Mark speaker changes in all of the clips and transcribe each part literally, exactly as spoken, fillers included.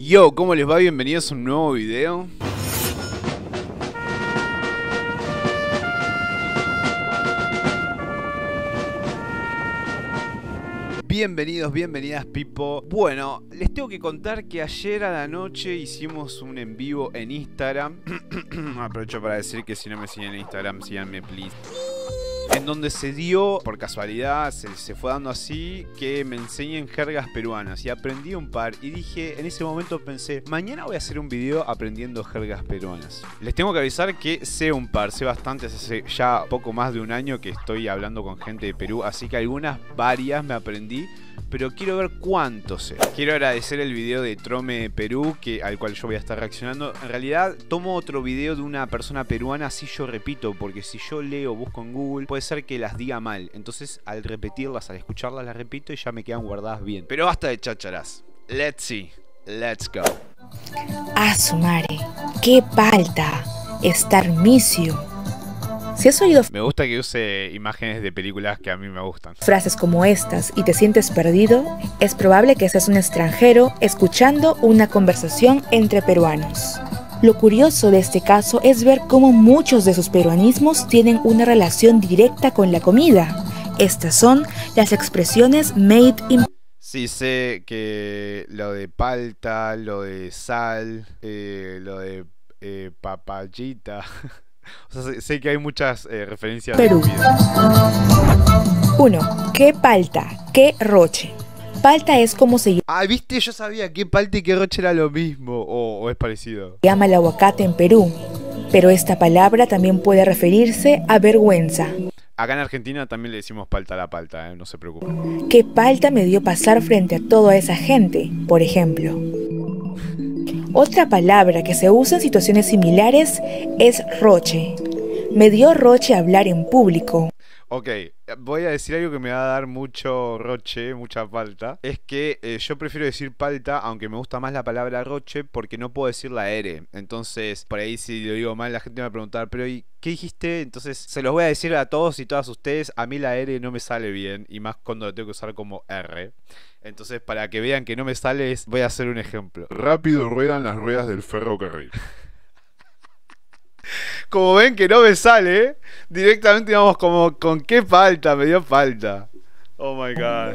Speaker 1: Yo, ¿cómo les va? Bienvenidos a un nuevo video. Bienvenidos, bienvenidas, Pipo. Bueno, les tengo que contar que ayer a la noche hicimos un en vivo en Instagram. Aprovecho para decir que si no me siguen en Instagram, síganme, please. En donde se dio, por casualidad, se, se fue dando así, que me enseñen jergas peruanas. Y aprendí un par. Y dije, en ese momento pensé, mañana voy a hacer un video aprendiendo jergas peruanas. Les tengo que avisar que sé un par, sé bastantes. Hace ya poco más de un año que estoy hablando con gente de Perú. Así que algunas, varias me aprendí. Pero quiero ver cuánto sé. Quiero agradecer el video de Trome de Perú, que, al cual yo voy a estar reaccionando. En realidad, tomo otro video de una persona peruana, así yo repito. Porque si yo leo, busco en Google, puede ser que las diga mal. Entonces, al repetirlas, al escucharlas, las repito y ya me quedan guardadas bien. Pero basta de chácharas. Let's see. Let's go.
Speaker 2: ¡Ah, su madre! ¡Qué palta! Estarmicio. Si has oído
Speaker 1: Me gusta que use imágenes de películas que a mí me gustan.
Speaker 2: frases como estas y te sientes perdido, es probable que seas un extranjero escuchando una conversación entre peruanos. Lo curioso de este caso es ver cómo muchos de sus peruanismos tienen una relación directa con la comida. Estas son las expresiones made in...
Speaker 1: Sí, sé que lo de palta, lo de sal, eh, lo de eh, papayita... O sea, sé, sé que hay muchas eh, referencias
Speaker 2: Perú.
Speaker 1: de comida.
Speaker 2: uno. ¿Qué palta? ¿Qué roche? Palta es como se
Speaker 1: Ah, viste, yo sabía que palta y que roche era lo mismo. O, o es parecido.
Speaker 2: llama el aguacate en Perú, pero esta palabra también puede referirse a vergüenza.
Speaker 1: Acá en Argentina también le decimos palta a la palta, eh, no se preocupen.
Speaker 2: ¿Qué palta me dio pasar frente a toda esa gente, por ejemplo? Otra palabra que se usa en situaciones similares es roche. Me dio roche hablar en público.
Speaker 1: Ok, voy a decir algo que me va a dar mucho roche, mucha palta. Es que eh, yo prefiero decir palta, aunque me gusta más la palabra roche, porque no puedo decir la R. Entonces, por ahí si lo digo mal, la gente me va a preguntar, pero ¿y qué dijiste? Entonces, se los voy a decir a todos y todas ustedes. A mí la R no me sale bien, y más cuando lo tengo que usar como R. Entonces, para que vean que no me sale, voy a hacer un ejemplo.
Speaker 3: Rápido ruedan las ruedas del ferrocarril.
Speaker 1: Como ven que no me sale, directamente vamos como con qué falta, me dio falta. Oh my god.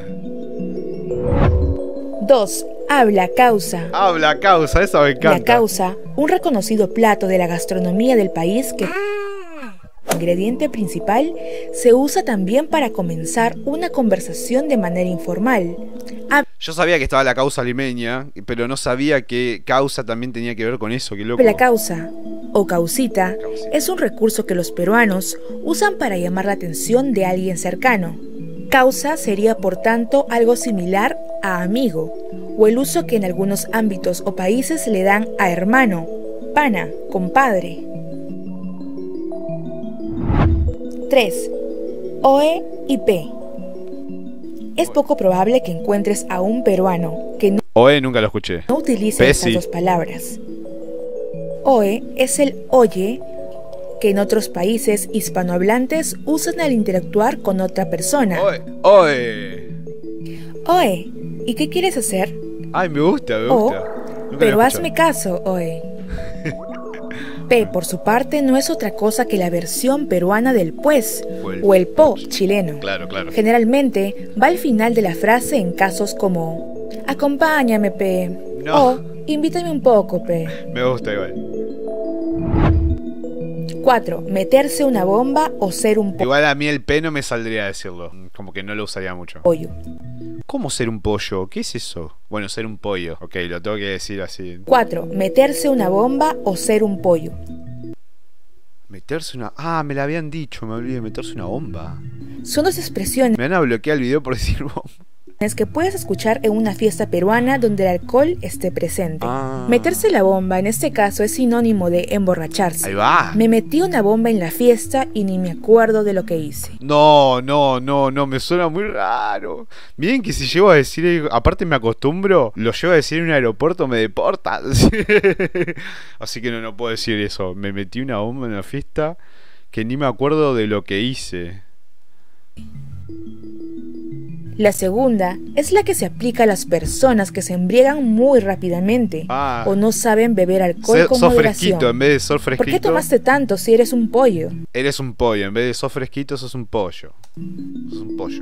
Speaker 2: dos. Habla causa.
Speaker 1: Habla causa, eso me encanta.
Speaker 2: La causa, un reconocido plato de la gastronomía del país que... ingrediente principal, se usa también para comenzar una conversación de manera informal.
Speaker 1: Yo sabía que estaba la causa limeña, pero no sabía que causa también tenía que ver con eso, qué loco.
Speaker 2: La causa, o causita, es un recurso que los peruanos usan para llamar la atención de alguien cercano. Causa sería, por tanto, algo similar a amigo, o el uso que en algunos ámbitos o países le dan a hermano, pana, compadre. tres. Oe y P. Es poco probable que encuentres a un peruano que no,
Speaker 1: Oe nunca lo escuché.
Speaker 2: no utilice
Speaker 1: P,
Speaker 2: estas
Speaker 1: sí.
Speaker 2: dos palabras. Oe es el oye que en otros países hispanohablantes usan al interactuar con otra persona.
Speaker 1: Oe, oe.
Speaker 2: Oe, ¿y qué quieres hacer?
Speaker 1: Ay, me gusta, me
Speaker 2: O,
Speaker 1: gusta. Nunca
Speaker 2: pero
Speaker 1: lo he
Speaker 2: hazme
Speaker 1: escuchado.
Speaker 2: caso, Oe. P, por su parte, no es otra cosa que la versión peruana del pues
Speaker 1: O el-
Speaker 2: o el po chileno.
Speaker 1: Claro, claro.
Speaker 2: Generalmente va al final de la frase en casos como acompáñame, P.
Speaker 1: No.
Speaker 2: O invítame un poco, P.
Speaker 1: Me gusta igual.
Speaker 2: cuatro. Meterse una bomba o ser un
Speaker 1: Igual a mí el P no me saldría a decirlo. Como que no lo usaría mucho.
Speaker 2: pollo.
Speaker 1: ¿Cómo ser un pollo? ¿Qué es eso? Bueno, ser un pollo. Ok, lo tengo que decir así.
Speaker 2: cuatro. Meterse una bomba o ser un pollo.
Speaker 1: Meterse una... Ah, me la habían dicho, me olvidé. Meterse una bomba.
Speaker 2: Son dos expresiones
Speaker 1: Me van a bloquear el video por decir bomba.
Speaker 2: que puedes escuchar en una fiesta peruana donde el alcohol esté presente.
Speaker 1: Ah.
Speaker 2: Meterse la bomba en este caso es sinónimo de emborracharse.
Speaker 1: Ahí va.
Speaker 2: Me metí una bomba en la fiesta y ni me acuerdo de lo que hice.
Speaker 1: No, no, no, no, me suena muy raro. Miren que si llego a decir, aparte me acostumbro, lo llego a decir en un aeropuerto, me deportan. Así que no, no puedo decir eso. Me metí una bomba en la fiesta que ni me acuerdo de lo que hice.
Speaker 2: La segunda es la que se aplica a las personas que se embriagan muy rápidamente
Speaker 1: Ah.
Speaker 2: o no saben beber alcohol
Speaker 1: Ser-
Speaker 2: con
Speaker 1: sos
Speaker 2: moderación.
Speaker 1: fresquito, en vez de sos
Speaker 2: ¿Por qué
Speaker 1: fresquito,
Speaker 2: tomaste tanto si eres un pollo?
Speaker 1: eres un pollo. En vez de sos fresquito, sos un pollo. Sos un pollo.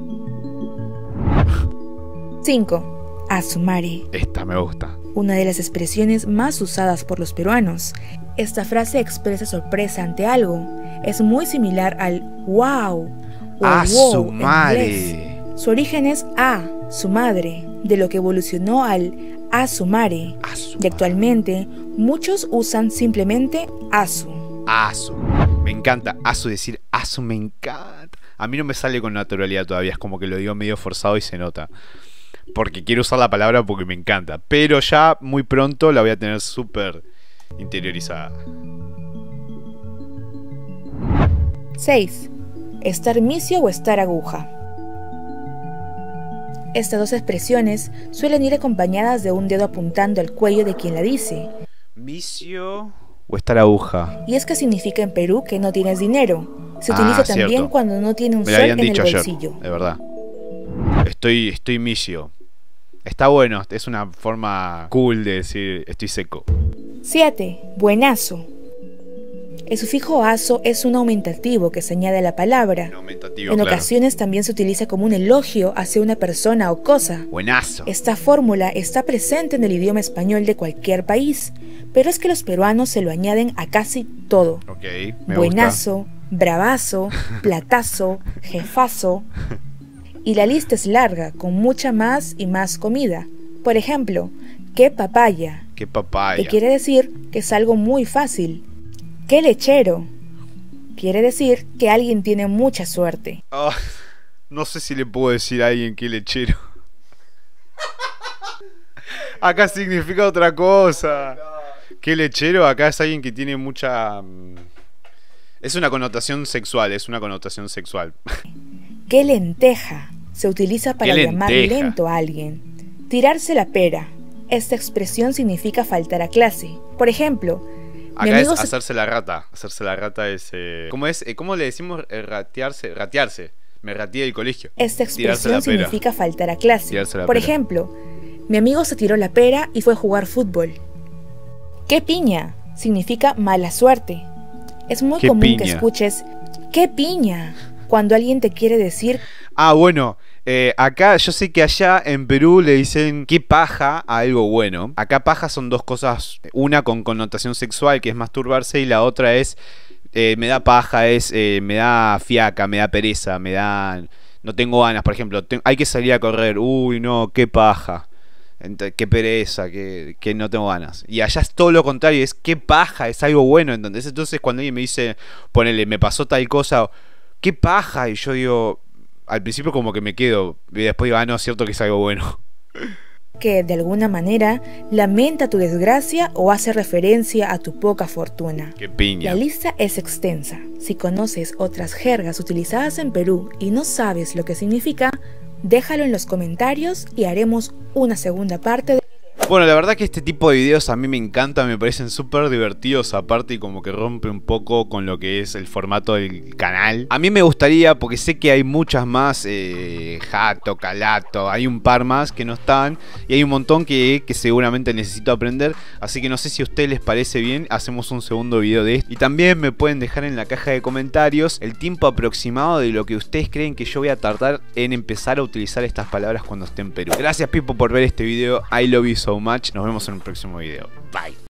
Speaker 2: cinco. Asumare.
Speaker 1: Esta me gusta.
Speaker 2: Una de las expresiones más usadas por los peruanos. Esta frase expresa sorpresa ante algo. Es muy similar al wow o
Speaker 1: ¡A
Speaker 2: wow
Speaker 1: su
Speaker 2: en
Speaker 1: madre!
Speaker 2: inglés. Su origen es a su madre, de lo que evolucionó al asumare.
Speaker 1: A su
Speaker 2: Y actualmente muchos usan simplemente asu.
Speaker 1: Asu. Me encanta. Asu, decir asu me encanta. A mí no me sale con naturalidad todavía. Es como que lo digo medio forzado y se nota. Porque quiero usar la palabra porque me encanta. Pero ya muy pronto la voy a tener súper interiorizada.
Speaker 2: seis. Estar misio o estar aguja. Estas dos expresiones suelen ir acompañadas de un dedo apuntando al cuello de quien la dice.
Speaker 1: ¿Misio o estar aguja?
Speaker 2: Y es que significa en Perú que no tienes dinero. Se
Speaker 1: Ah,
Speaker 2: utiliza también
Speaker 1: cierto.
Speaker 2: cuando no tiene un
Speaker 1: Me lo
Speaker 2: sol
Speaker 1: habían
Speaker 2: en el
Speaker 1: dicho ayer,
Speaker 2: bolsillo.
Speaker 1: de verdad. Estoy, estoy misio. Está bueno, es una forma cool de decir estoy seco.
Speaker 2: siete. Buenazo. El sufijo aso es un aumentativo que se añade a la palabra.
Speaker 1: Un aumentativo,
Speaker 2: En
Speaker 1: claro.
Speaker 2: ocasiones también se utiliza como un elogio hacia una persona o cosa.
Speaker 1: Buenazo.
Speaker 2: Esta fórmula está presente en el idioma español de cualquier país, pero es que los peruanos se lo añaden a casi todo.
Speaker 1: Ok, me
Speaker 2: Buenazo, bravazo, platazo, jefazo. Y la lista es larga, con mucha más y más comida. Por ejemplo, qué papaya,
Speaker 1: gusta. Qué papaya.
Speaker 2: que quiere decir que es algo muy fácil. Qué lechero, quiere decir que alguien tiene mucha suerte.
Speaker 1: Ah, no sé si le puedo decir a alguien que lechero. Acá significa otra cosa. Que lechero acá es alguien que tiene mucha... mm, Es una connotación sexual, es una connotación sexual.
Speaker 2: Qué lenteja, se utiliza para
Speaker 1: Qué
Speaker 2: llamar
Speaker 1: lenteja.
Speaker 2: lento a alguien. Tirarse la pera, esta expresión significa faltar a clase. Por ejemplo, mi
Speaker 1: Acá es
Speaker 2: amigo se-
Speaker 1: hacerse la rata. Hacerse la rata es... eh, ¿Cómo es? Eh, ¿Cómo le decimos eh, ratearse? Ratearse. Me rateé del colegio.
Speaker 2: esta
Speaker 1: Tirarse la
Speaker 2: expresión
Speaker 1: pera.
Speaker 2: significa faltar a clase.
Speaker 1: Tirarse la
Speaker 2: Por
Speaker 1: pera.
Speaker 2: ejemplo, mi amigo se tiró la pera y fue a jugar fútbol. Qué piña, significa mala suerte. Es muy
Speaker 1: Qué
Speaker 2: común que
Speaker 1: piña.
Speaker 2: escuches qué piña cuando alguien te quiere decir
Speaker 1: Ah, bueno, eh, acá yo sé que allá en Perú le dicen qué paja a algo bueno. Acá paja son dos cosas, una con connotación sexual que es masturbarse y la otra es eh, me da paja, es eh, me da fiaca, me da pereza, me da... No tengo ganas, por ejemplo, te- hay que salir a correr, uy no, qué paja. Ent- Qué pereza, que, que no tengo ganas. Y allá es todo lo contrario, es qué paja, es algo bueno. Entonces, entonces cuando alguien me dice, ponele, me pasó tal cosa, qué paja, y yo digo, al principio como que me quedo, y después digo, ah, no, es cierto que es algo bueno.
Speaker 2: que, de alguna manera, lamenta tu desgracia o hace referencia a tu poca fortuna.
Speaker 1: Qué piña.
Speaker 2: La lista es extensa. Si conoces otras jergas utilizadas en Perú y no sabes lo que significa, déjalo en los comentarios y haremos una segunda parte de...
Speaker 1: Bueno, la verdad que este tipo de videos a mí me encantan, me parecen súper divertidos aparte y como que rompe un poco con lo que es el formato del canal. A mí me gustaría, porque sé que hay muchas más, eh, Jato, Calato, hay un par más que no están y hay un montón que, que seguramente necesito aprender, así que no sé si a ustedes les parece bien, hacemos un segundo video de esto. Y también me pueden dejar en la caja de comentarios el tiempo aproximado de lo que ustedes creen que yo voy a tardar en empezar a utilizar estas palabras cuando esté en Perú. Gracias Pipo por ver este video, I love you so much, nos vemos en un próximo video, bye.